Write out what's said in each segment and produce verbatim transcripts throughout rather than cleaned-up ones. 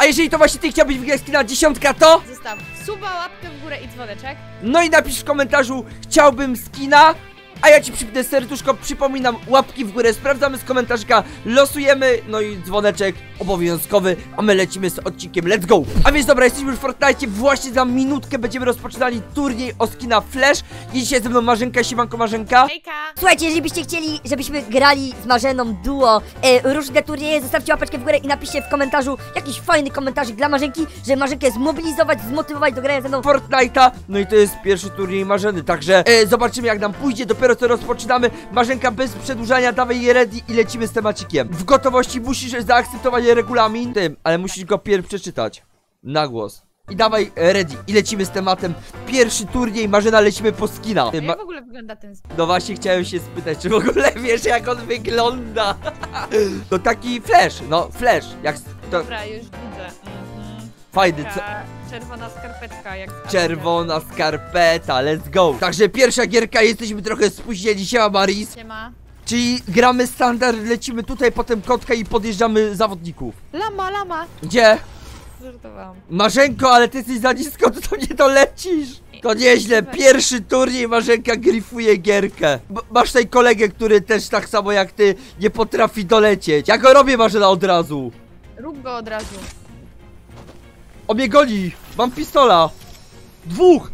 A jeżeli to właśnie ty chciałbyś wygrać skina dziesiątka, to zostaw suba, łapkę w górę i dzwoneczek. no i napisz w komentarzu: chciałbym skina. A ja ci przypnę serduszko, przypominam, łapki w górę, sprawdzamy z komentarzyka, losujemy, no i dzwoneczek obowiązkowy, a my lecimy z odcinkiem, let's go! A więc dobra, jesteśmy już w Fortnite, właśnie za minutkę będziemy rozpoczynali turniej o skina Flash. I dzisiaj ze mną Marzenka, siemanko Marzenka. Hejka! Słuchajcie, jeżeli byście chcieli, żebyśmy grali z Marzeną duo e, różne turnieje, zostawcie łapeczkę w górę i napiszcie w komentarzu jakiś fajny komentarzyk dla Marzenki, żeby Marzenkę zmobilizować, zmotywować do grania ze mną Fortnite'a, no i to jest pierwszy turniej Marzeny, także e, zobaczymy jak nam pójdzie, dopiero co rozpoczynamy. Marzenka, bez przedłużania, dawaj je ready i lecimy z temacikiem. W gotowości, musisz zaakceptować regulamin, tym, ale musisz go pierw przeczytać na głos. I dawaj ready i lecimy z tematem. Pierwszy turniej, Marzena, lecimy po skina. Jak w ogóle wygląda ten skin? No właśnie chciałem się spytać, czy w ogóle wiesz jak on wygląda. To taki Flash, no Flash, jak to... Dobra, już widzę. Mhm. Fajny, co? Taka czerwona skarpetka jak z Czerwona skarpeta, let's go. Także pierwsza gierka, jesteśmy trochę spóźnieni, siema Maris. Siema. Czyli gramy standard, lecimy tutaj, potem kotka i podjeżdżamy zawodników. Lama, lama. Gdzie? Żartowałam. Marzenko, ale ty jesteś za nisko, to tam nie dolecisz. To nieźle, pierwszy turniej, Marzenka gryfuje gierkę. B masz tutaj kolegę, który też tak samo jak ty nie potrafi dolecieć. Ja go robię, Marzena, od razu. Rób go od razu. On mnie goni, mam pistola. Dwóch.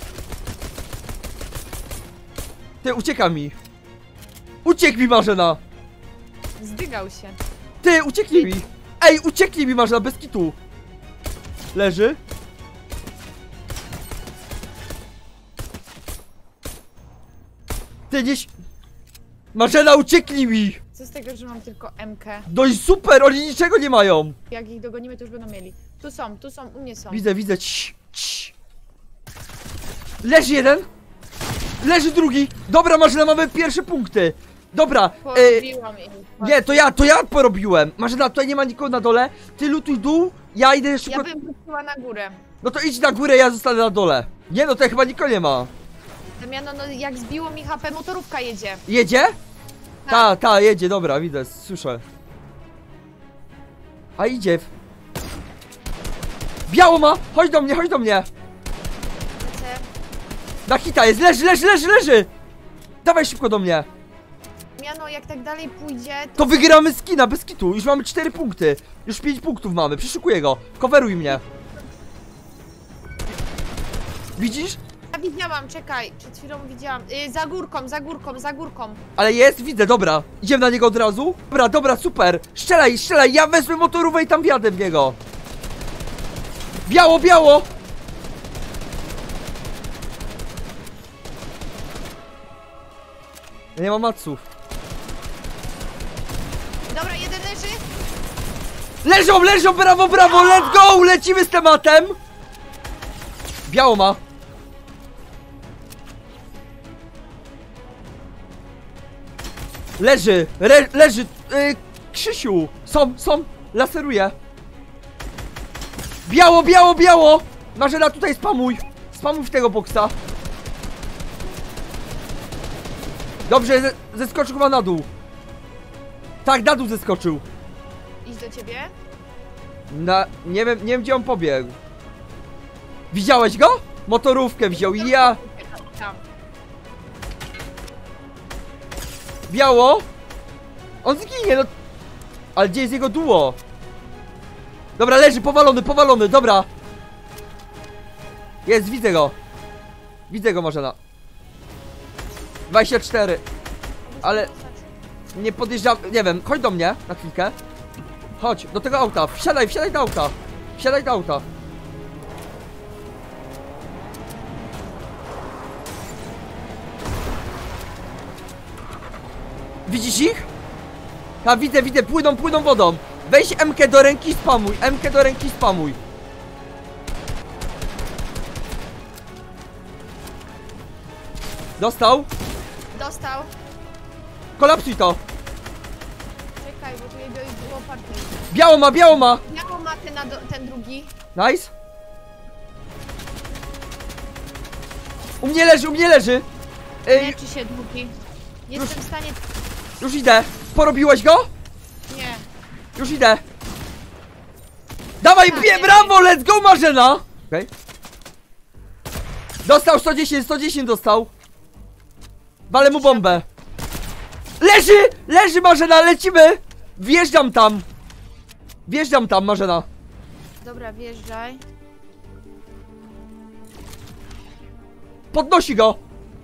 Ty, ucieka mi. Uciekł mi, Marzena. Zdygał się. Ty, uciekli mi. Ej, uciekli mi, Marzena, bez kitu. Leży. Ty, gdzieś... Marzena, uciekli mi. Co z tego, że mam tylko M K? No i super, oni niczego nie mają. Jak ich dogonimy, to już będą mieli. Tu są, tu są, u mnie są. Widzę, widzę. Cii, cii. Leży jeden. Leży drugi. Dobra, Marzena, mamy pierwsze punkty. Dobra. E, Porobiłam ich. nie, to ja, to ja porobiłem. Marzena, tutaj nie ma nikogo na dole. Ty lutuj dół, ja idę szybko. Ja bym wróciła na górę. No to idź na górę, ja zostanę na dole. Nie, no to chyba nikogo nie ma. Damiano, no jak zbiło mi H P, motorówka jedzie. Jedzie? Ta, ta, jedzie, dobra, widzę, słyszę. A idzie. Biało ma! Chodź do mnie, chodź do mnie! Lecę. Na hita jest, leży, leży, leży, leży! Dawaj szybko do mnie. Damiano, jak tak dalej pójdzie, to... To wygramy skina, bez kitu, już mamy cztery punkty. Już pięć punktów mamy, przyszykuję go. Coveruj mnie. Widzisz? Ja widziałam, czekaj, przed chwilą widziałam. Yy, za górką, za górką, za górką. Ale jest, widzę, dobra. Idziemy na niego od razu. Dobra, dobra, super. Strzelaj, strzelaj, ja wezmę motorówkę i tam wjadę w niego. Biało, biało! Ja nie mam maców. Dobra, jeden leży. Leżą, leżą, brawo, brawo, let's go! Lecimy z tematem! Biało ma. Leży, re, leży, yy, Krzysiu! Są, są, laseruję. Biało, biało, biało! Marzena, tutaj spamuj. Spamuj w tego boksa. Dobrze, ze, zeskoczył chyba na dół. Tak, na dół zeskoczył. Idź do ciebie. Na, nie wiem, nie wiem gdzie on pobiegł. Widziałeś go? Motorówkę wziął i ja... Tam. Biało? On zginie, no... Ale gdzie jest jego duo? Dobra, leży, powalony, powalony, dobra. Jest, widzę go. Widzę go, Marzena. dwadzieścia cztery. Ale... Nie podjeżdżam, nie wiem, chodź do mnie na chwilkę. Chodź, do tego auta, wsiadaj, wsiadaj do auta. Wsiadaj do auta. Widzisz ich? Ta, widzę, widzę, płyną, płyną wodą. Weź M-kę do ręki, spamuj, M-kę do ręki, spamuj. Dostał? Dostał. Kolapsuj to. Czekaj, bo tu jego było partner. Biało ma, biało ma. Jaką ma ten, na do, ten drugi? Nice. U mnie leży, u mnie leży. Ej, Leczy się drugi. Jestem w stanie... już idę. Porobiłeś go? Nie. Już idę. Dawaj! Dawaj, bie, brawo, let's go Marzena! Okej. Okay. Dostał sto dziesięć, sto dziesięć dostał. Walę mu bombę. Leży! Leży Marzena, lecimy! Wjeżdżam tam. Wjeżdżam tam, Marzena. Dobra, wjeżdżaj. Podnosi go.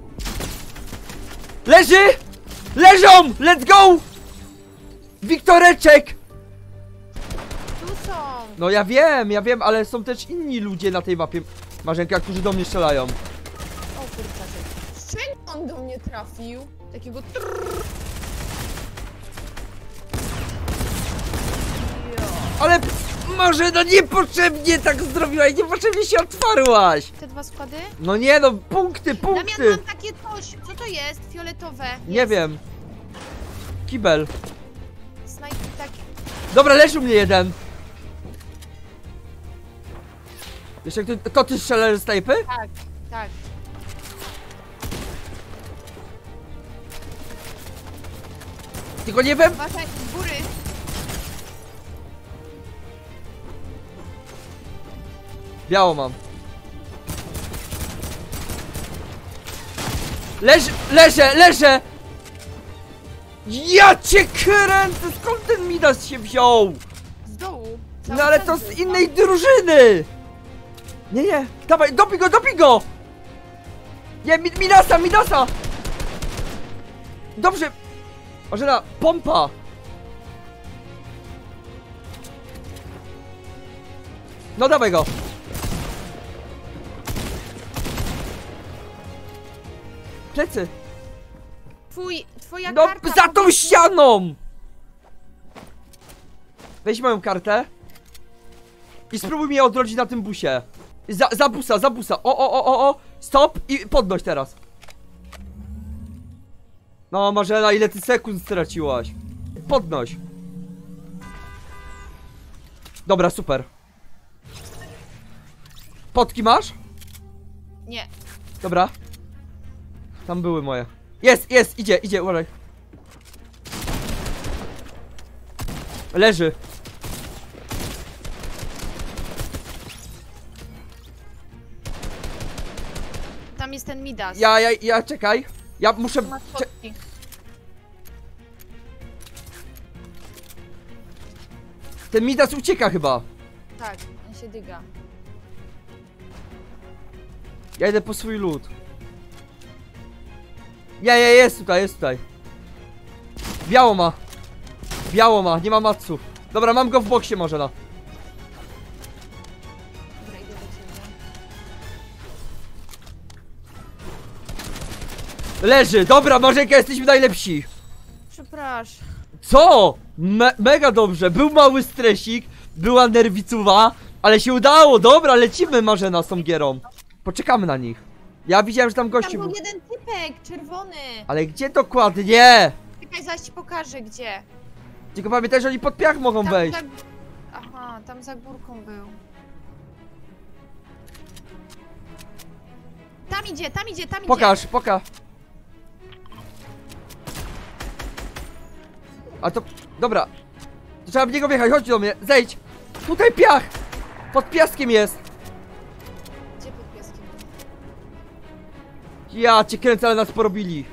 Leży! Leżą! Let's go! Wiktoreczek! Tu są. No ja wiem, ja wiem, ale są też inni ludzie na tej mapie, Marzenka, którzy do mnie strzelają. O kurczę. Z czego on do mnie trafił? Takiego trrr. Jo. Ale Marzena niepotrzebnie tak zrobiłaś, niepotrzebnie się otwarłaś. Te dwa składy? No nie no, punkty, Damian, punkty. mam takie coś. Co to jest? Fioletowe. Nie Jest. wiem. Kibel. Snajp taki. Dobra, leży u mnie jeden. Jeszcze to, to ty strzelasz z snajpy? Tak, tak. Tylko nie wiem. Uważaj, z góry. Biało mam. Leż, leżę, leżę! Ja cię kręcę! Skąd ten Midas się wziął? Z dołu. No ale to z innej drużyny! Nie, nie, dawaj, dopij go, dopij go! Nie, mi, Midasa, Midasa! Dobrze! Marzena, pompa! No dawaj go! Plecy! Twój, twoja No karta. za tą ścianą! Weź moją kartę i spróbuj mnie odrodzić na tym busie. Za, za busa, za busa. O, o, o, o, o. Stop i podnoś teraz. No Marzena, ile ty sekund straciłaś? Podnoś. Dobra, super. Potki masz? Nie. Dobra. Tam były moje. Jest, jest, idzie, idzie, uważaj. Leży. Tam jest ten Midas. Ja, ja, ja, czekaj. Ja muszę... Ma Cze fotki. ten Midas ucieka chyba. Tak, on się dyga. Ja idę po swój lód. Nie, nie, jest tutaj, jest tutaj. Biało ma. Biało ma, nie ma matsu. Dobra, mam go w boksie może no. Dobra, idę do ciebie. Leży, dobra, Marzenka, jesteśmy najlepsi. Przepraszam. Co? Me mega dobrze, był mały stresik, była nerwicuwa, ale się udało, dobra, lecimy Marzena z tą gierą. Poczekamy na nich. Ja widziałem, że tam gościu Tam był był. jeden typek, czerwony. Ale gdzie dokładnie? Czekaj, zaś ci pokażę gdzie. Tylko pamiętaj, że oni pod piach mogą Tam wejść. za... Aha, tam za górką był. Tam idzie, tam idzie, tam idzie. Pokaż, pokaż. A to... Dobra. To trzeba w niego wjechać, chodź do mnie, zejdź. Tutaj piach. Pod piaskiem jest. Gdzie pod piaskiem? Ja cię kręcę, ale nas porobili.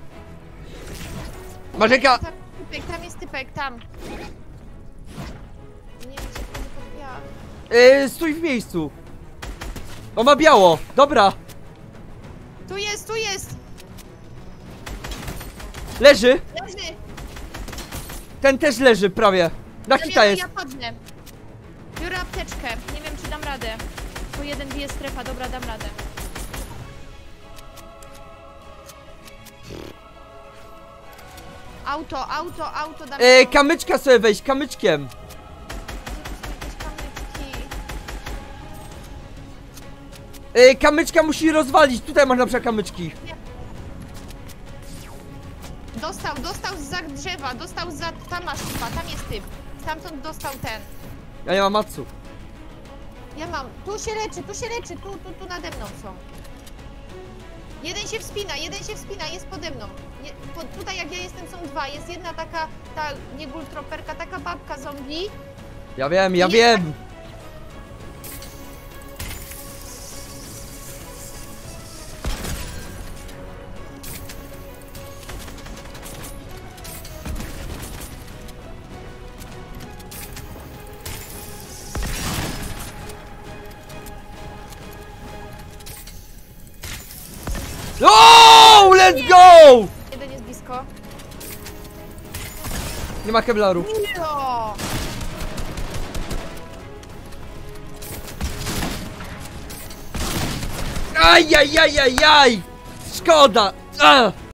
Marzenka! Tam jest typek, tam jest typek, tam. Nie wiem, gdzie wchodzi pod piach. Yy, stój w miejscu. On ma biało, dobra. Tu jest, tu jest! Leży. Leży! Ten też leży prawie. Na hita Damian, jest. ja padnę. Biorę apteczkę, nie wiem czy dam radę. Po jeden bije strefa, dobra, dam radę. Auto, auto, auto, dam Yy, kamyczka sobie weź, kamyczkiem. jakieś kamyczki. Yy, kamyczka musi rozwalić. Tutaj masz na przykład kamyczki. Dostał, dostał zza drzewa, dostał za... Tam masz typa, tam jest typ. Stamtąd dostał ten. Ja nie mam matsu. Ja mam, tu się leczy, tu się leczy, tu, tu, tu nade mną są. Jeden się wspina, jeden się wspina, jest pode mną. Nie, po, tutaj jak ja jestem są dwa, jest jedna taka, ta nie gultroperka, taka babka zombie. Ja wiem, ja Nie, wiem. O, let's go! Jeden jest blisko. Nie ma kevlaru. No! Ajajajajaj! Szkoda! Ah!